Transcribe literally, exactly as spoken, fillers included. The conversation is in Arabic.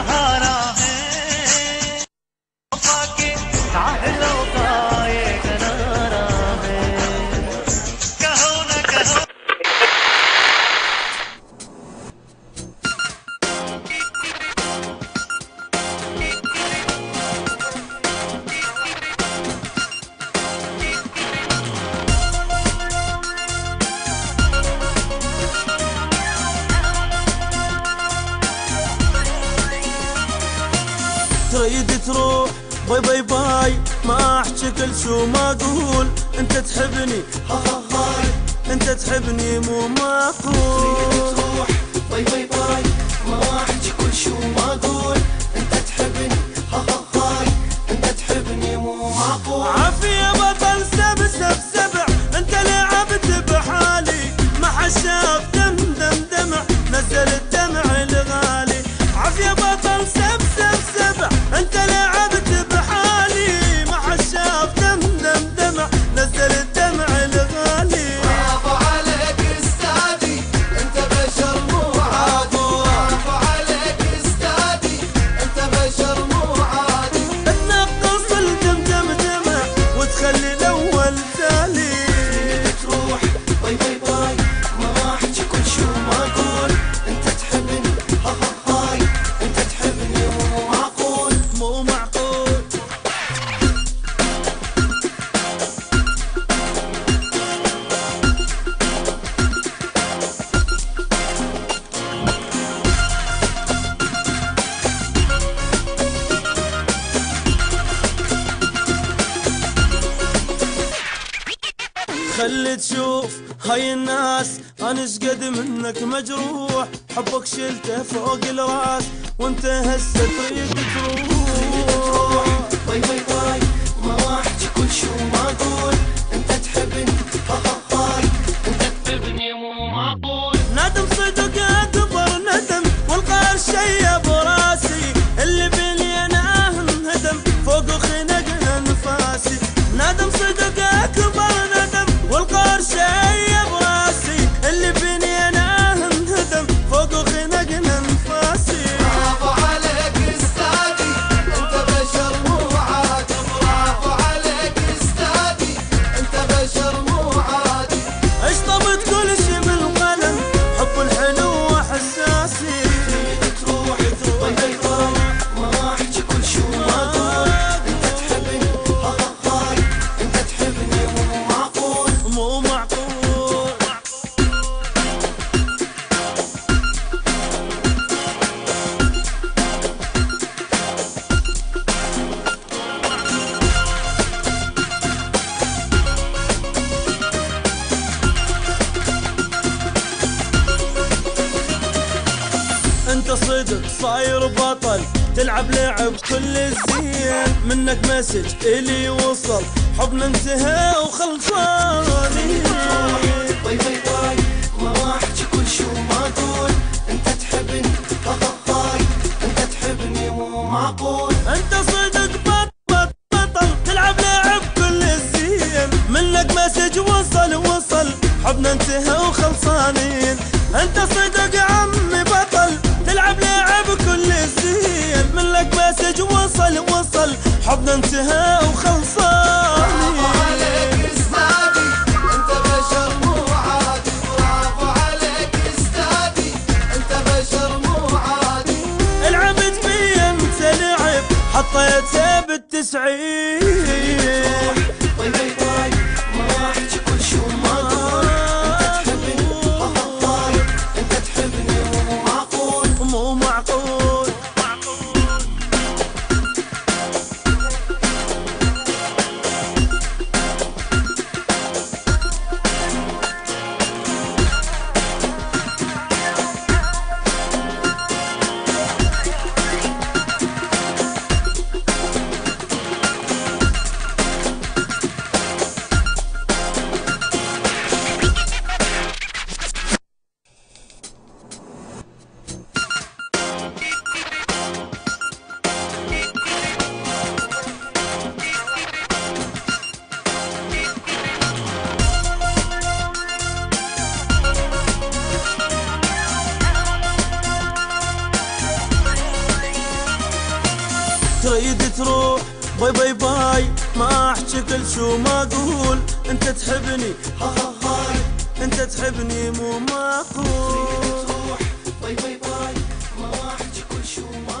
सहारा है, वफा के साहिलों का ये किनारा है। कहो न कहो تريد تروح باي باي باي، ما احكي كل شو ما اقول. انت تحبني ها ها هاي، انت تحبني مو معقول. تريد تروح باي باي باي، ما احكي كل شو ما اقول. انت تحبني ها ها هاي، انت تحبني مو معقول. عافية بطل سب سب سبع، انت لعبت بحالي، ما حد شاف دم دم دمع، نزل الدمع الغالي. عافية بطل سب سب سبع، انت لعبت بحالي، ما حد شاف دم دم دمع، نزل الدمع الغالي. برافو عليك استاذي، انت بشر مو عادي. برافو عليك استاذي، انت بشر مو عادي. تنقص الدم دم دمع، وتخلي الاول تالي. تروح باي باي باي، ما احكي كل شو ما اقول. انت تحبني ها ها هاي، انت تحبني مو معقول. مو معقول. خلي تشوف هاي الناس انا شقد منك مجروح، حبك شلته فوق الراس، وانت هسه تريد تروح. باي باي باي، ما احكي كل شو ما اقول. انت تحبني ها ها هاي، انت تحبني مو معقول. ندم صدق اكبر ندم، والقهر شيب راسي، اللي بيني انا انهدم، فوق خنقنا نفاسي. ندم صدق اكبر ندم، والقهر شيب راسي، اللي بيني انا انهدم، فوق خنقنا نفاسي. برافو عليك استاذي، انت بشر مو عادي. برافو عليك استاذي، انت بشر مو عادي. اشطبت كل شي بالقلم، حب الحلو وحساسي. تريد تروح باي باي باي، ما احكي كل شو ما اقول. انت تحبني ها ها هاي، انت تحبني مو معقول. مو معقول. انت صدق صاير بطل، تلعب لعب كل الزين، منك مسج الي وصل، حبنا انتهى وخلصانين. باي باي باي، ما احكي كل شو ما اقول. انت تحبني ها ها هاي، انت تحبني مو معقول. انت صدق بطل بطل، تلعب لعب كل الزين، منك مسج وصل وصل، حبنا انتهى وخلصانين. انت صدق عمي بطل، تلعب لعب كل الزين، منك مسج وصل وصل، حبنا انتهى وخلصانين. برافو عليك استاذي، انت بشر مو عادي. برافو عليك استاذي، انت بشر مو عادي. العبت بي انت لعب، حطيته بالتسعين. باي باي باي، ما احكي كل شو ما اقول. انت تحبني ها ها هاي، انت تحبني مو معقول. مو معقول. تريد تروح باي باي باي، ما احكي كل شو ما اقول، انت تحبني ها ها هاي. انت تحبني مو معقول. تريد تروح باي باي باي، ما احكي كل شو ما